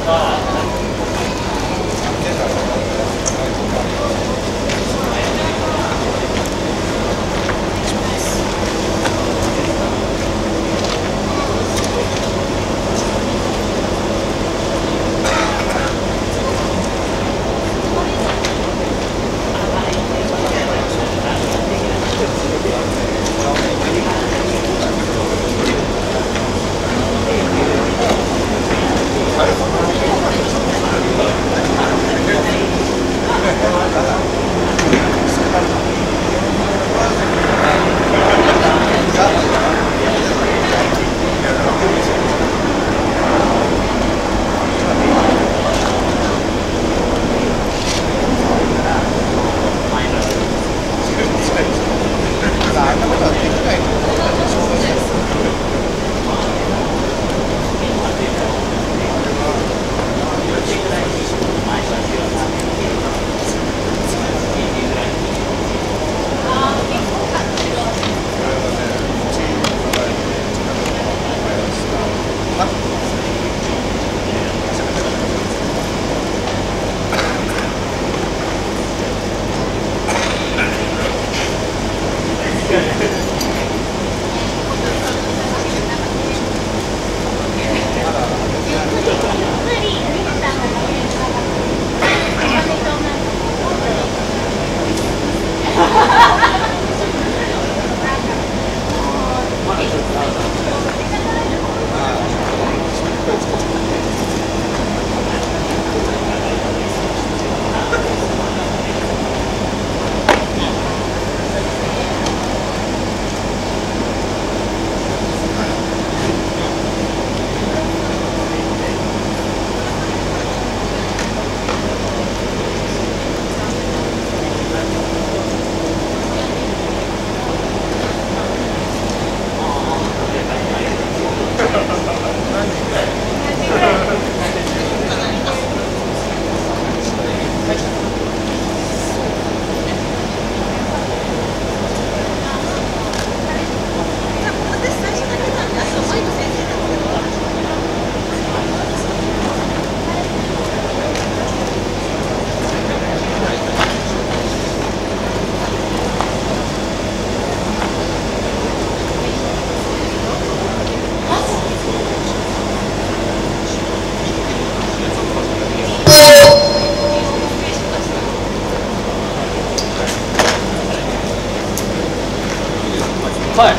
はい。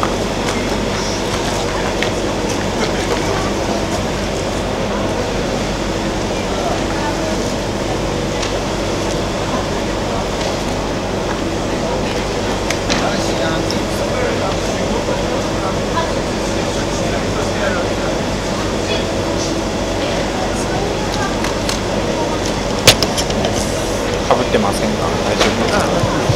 かぶってませんか？大丈夫ですか？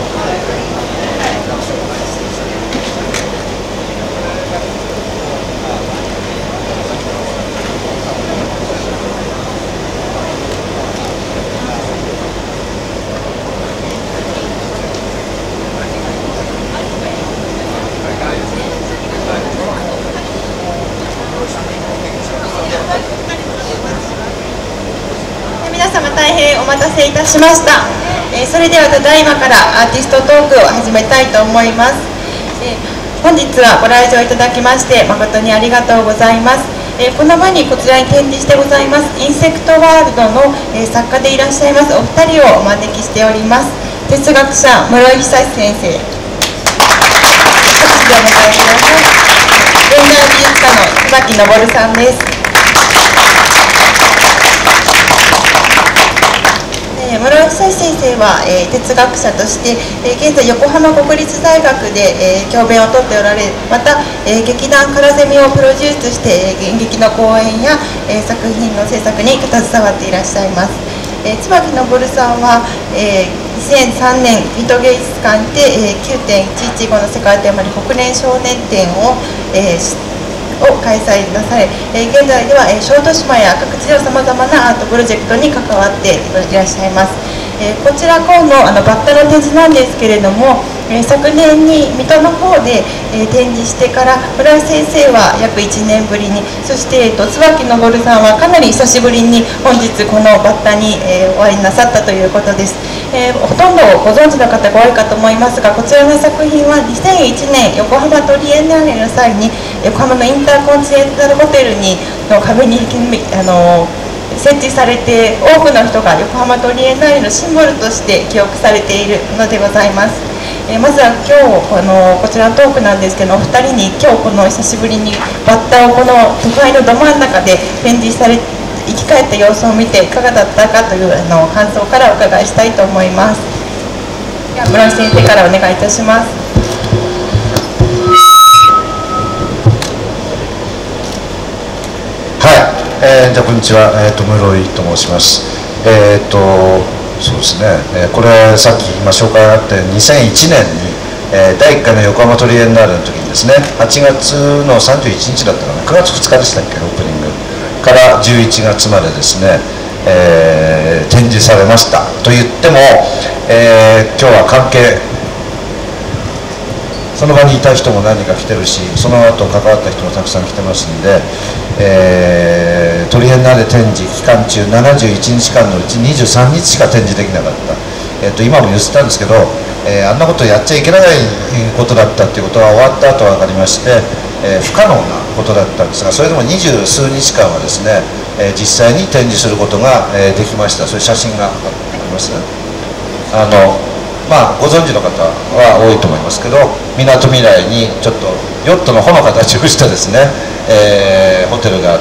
皆様大変お待たせいたしました。それではただいまからアーティストトークを始めたいと思います。本日はご来場いただきまして誠にありがとうございます。この場にこちらに展示してございますインセクトワールドの作家でいらっしゃいますお二人をお招きしております。哲学者室井久先生、拍手でお迎えください。現代美術家の椿昇さんです。室井久先生は、哲学者として、現在横浜国立大学で、教鞭をとっておられ、また、劇団からゼミをプロデュースして、演劇の公演や、作品の制作に携わっていらっしゃいます。椿昇さんは、2003年水戸芸術館で、9.115 の世界テーマに国連少年展を、開催なされ、現在では小豆島や各地でさまざまなアートプロジェクトに関わっていらっしゃいます。こちら今度バッタの展示なんですけれども、 昨年に水戸の方で、展示してから村井先生は約1年ぶりに、そして、椿昇さんはかなり久しぶりに本日このバッタに、お会いなさったということです。ほとんどご存知の方が多いかと思いますが、こちらの作品は2001年横浜トリエンナーレの際に横浜のインターコンチネンタルホテルの壁に設置されて、多くの人が横浜トリエンナーレのシンボルとして記憶されているのでございます。まずは今日こちらのトークなんですけど、お二人に今日この久しぶりにバッタをこの都会のど真ん中で展示され生き返った様子を見ていかがだったかという感想からお伺いしたいと思います。では村井先生からお願いいたします。 じゃあこんにちは、室井と申します。そうですね、これさっき今紹介があって2001年に、第1回の横浜トリエンナーレの時にですね、8月の31日だったかな、9月2日でしたっけ、オープニングから11月までですね、展示されました。と言っても、今日は関係その場にいた人も何人か来てるし、その後関わった人もたくさん来てますんで、トリエンナーレ展示期間中71日間のうち23日しか展示できなかった、今も言ってたんですけど、あんなことやっちゃいけないことだったっていうことが終わった後分かりまして、不可能なことだったんですが、それでも20数日間はですね、実際に展示することが、できました。そういう写真がありますね。ご存知の方は多いと思いますけど、みなとみらいにちょっとヨットの帆の形をしたですね、ホテルがあって、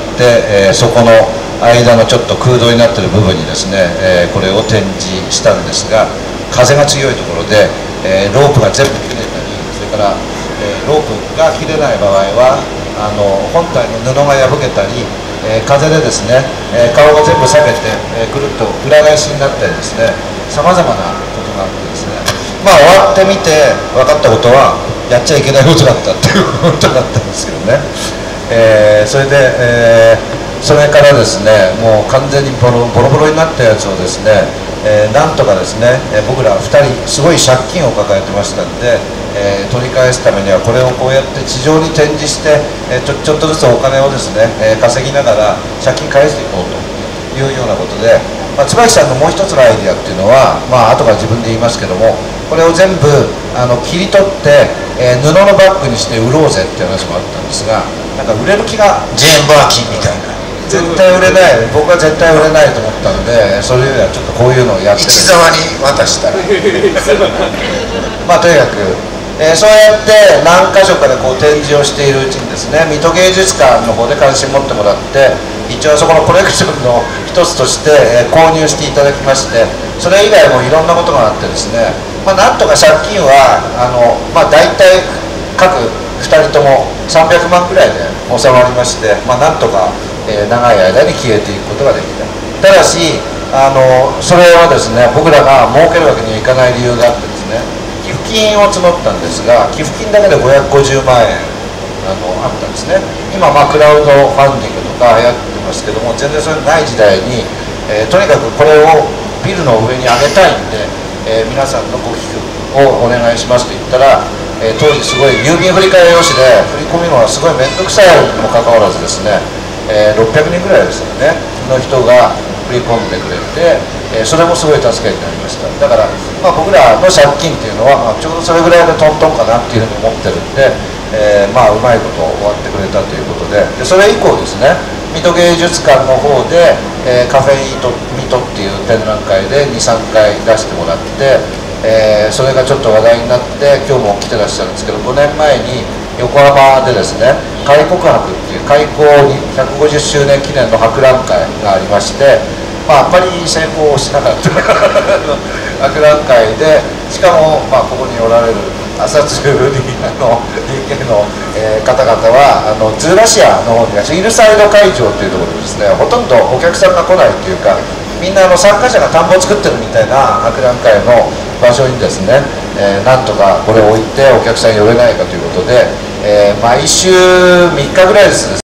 そこの間のちょっと空洞になっている部分にですね、これを展示したんですが、風が強いところで、ロープが全部切れたり、それから、ロープが切れない場合は本体の布が破けたり、風でですね、顔が全部下げて、ぐるっと裏返しになったりですね、さまざまなことがあってですね、終わってみて分かったことはやっちゃいけないことだったっていうことだったんですけどね、それで、それからですね、もう完全にボロボロになったやつをですね、なんとかですね、僕ら2人すごい借金を抱えてましたんで、取り返すためにはこれをこうやって地上に展示して、ちょっとずつお金をですね、稼ぎながら借金返していこうというようなことで、椿さんのもう一つのアイディアっていうのは、後から自分で言いますけども、これを全部切り取って、布のバッグにして売ろうぜっていう話もあったんですが、なんか売れる気がジェーン・バーキンみたいな、 絶対売れない、僕は絶対売れないと思ったんで、それよりはちょっとこういうのをやって市沢に渡したらとにかく、そうやって何箇所かでこう展示をしているうちにですね、水戸芸術館の方で関心持ってもらって、一応そこのコレクションの一つとして、購入していただきまして、それ以外もいろんなことがあってですね、なんとか借金は大体各2人とも300万くらいで収まりまして、なんとか、長い間に消えていくことができた。ただしそれはですね、僕らが儲けるわけにはいかない理由があってですね、寄付金を募ったんですが、寄付金だけで550万円あったんですね。今クラウドファンディングとか流行ってますけども、全然それない時代に、とにかくこれをビルの上に上げたいんで、皆さんのご寄付をお願いしますと言ったら、当時すごい郵便振り替え用紙で振り込みのはすごい面倒くさいにもかかわらずですね、600人ぐらいですよねの人が振り込んでくれて、それもすごい助けになりました。だから、僕らの借金っていうのは、ちょうどそれぐらいでトントンかなっていうふうに思ってるんで、うまいこと終わってくれたということで、それ以降ですね、水戸芸術館の方で、カフェイート水戸っていう展覧会で 2,3 回出してもらって、それがちょっと話題になって今日も来てらっしゃるんですけど、5年前に横浜でですね、開国博っていう開港に150周年記念の博覧会がありまして、あんまり成功しなかった博覧会で、しかもここにおられる朝津リーの DK の、方々はズーラシアの方にはヒルサイド会場っていうところでですね、ほとんどお客さんが来ないっていうか、みんな参加者が田んぼを作ってるみたいな博覧会の場所にですね、なんとかこれを置いてお客さん呼べないかということで、毎週3日ぐらいですね